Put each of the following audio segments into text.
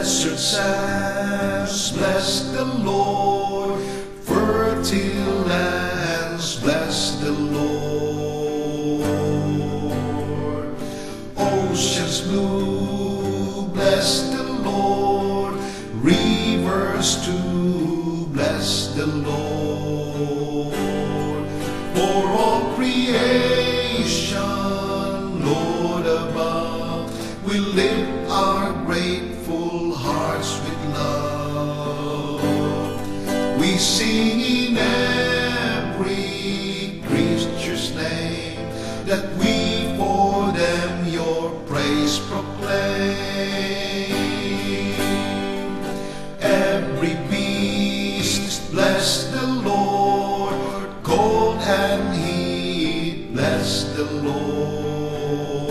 Desert sands, bless the Lord. Fertile lands, bless the Lord. Oceans blue, bless the Lord. Rivers too, bless the Lord. For all creation, Lord above, we lift our grateful hearts with love. We sing in every creature's name, that we for them your praise proclaim. Every beast, bless the Lord. Cold and heat, bless the Lord.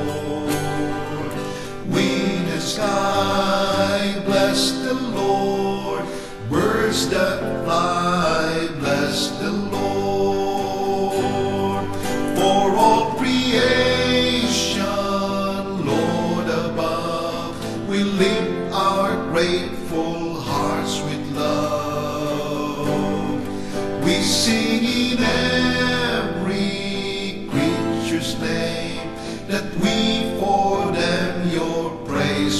Wind and sky, bless the Lord. Birds that fly, bless the Lord. For all creation, Lord above, we lift our grateful hearts with love. We sing in every creature's name, that we for them your praise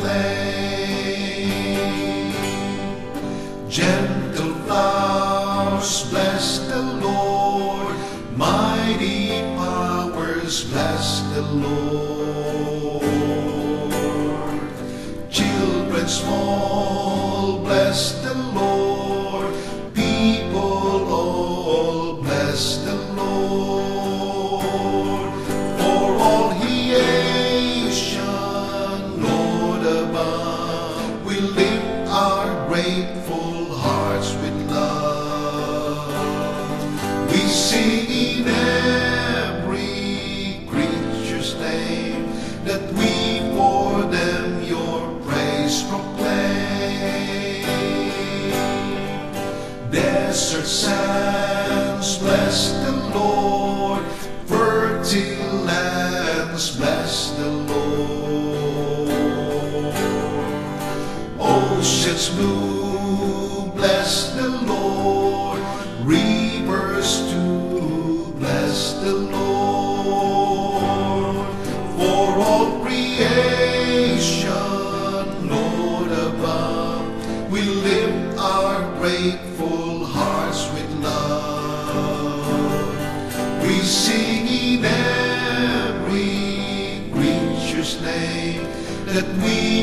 proclaim. Gentle flowers, bless the Lord. Mighty powers, bless the Lord. Children small, bless the Lord. People all, bless the Lord. For all creation, Lord above, we lift our grateful hearts with love. We sing in every creature's name, that we for them your praise proclaim. Desert sands, bless the Lord. Fertile lands, bless the Lord. Oceans blue, bless the Lord. Rivers too, bless the Lord. For all creation, Lord above, we lift our grateful hearts with love. We sing in every creature's name, that we